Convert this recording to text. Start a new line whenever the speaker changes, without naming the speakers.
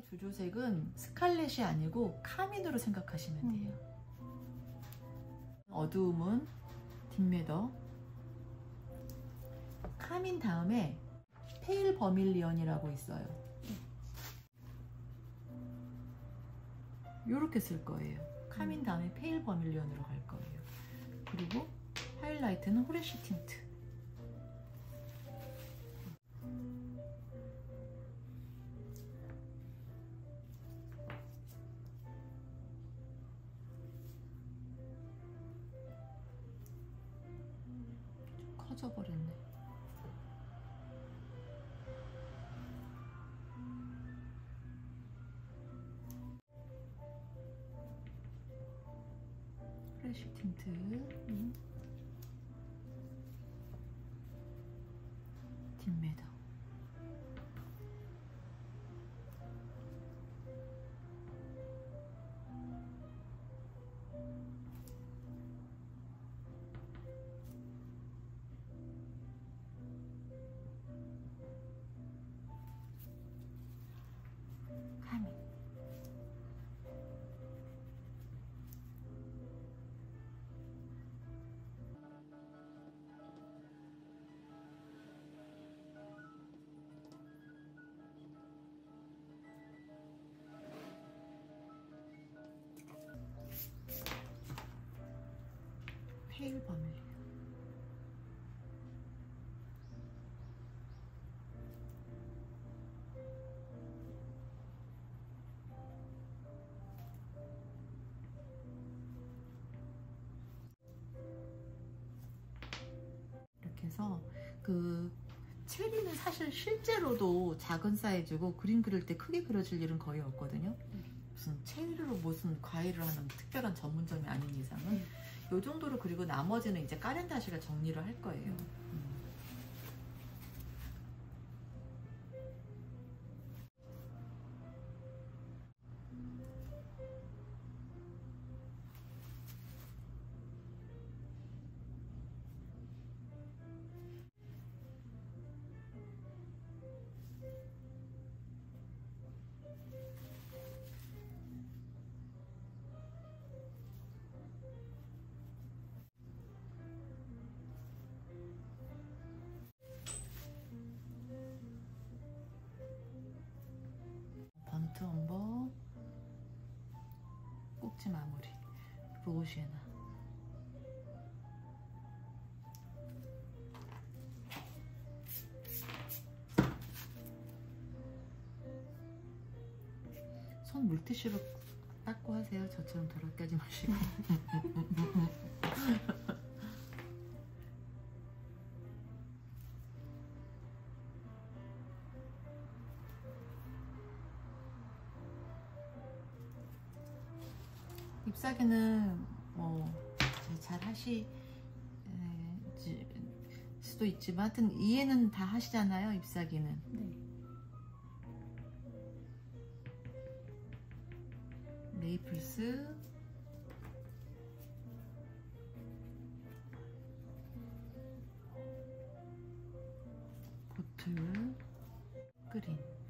주조색은 스칼렛이 아니고 카민으로 생각하시면 돼요. 어두움은 딥매더, 카민 다음에 페일 버밀리언이라고 있어요. 요렇게 쓸 거예요. 카민 다음에 페일 버밀리언으로 갈 거예요. 그리고 하이라이트는 후레쉬 틴트. 커져버렸네. 프레쉬 틴트, 딥매더. 카민. 페일 버밀리언. 이렇게 해서 그 체리는 사실 실제로도 작은 사이즈고 그림 그릴 때 크게 그려질 일은 거의 없거든요. 무슨 체리로 무슨 과일을 하는 특별한 전문점이 아닌 이상은 요 정도로, 그리고 나머지는 이제 까렌다시가 정리를 할 거예요. 번트 엄버, 꼭지 마무리, 로시에나. 손 물티슈로 닦고 하세요. 저처럼 더럽게 하지 마시고. 잎사귀는 뭐 잘 하실 수도 있지만 하여튼 이해는 다 하시잖아요, 잎사귀는.
네.
메이플스, 보틀, 그린.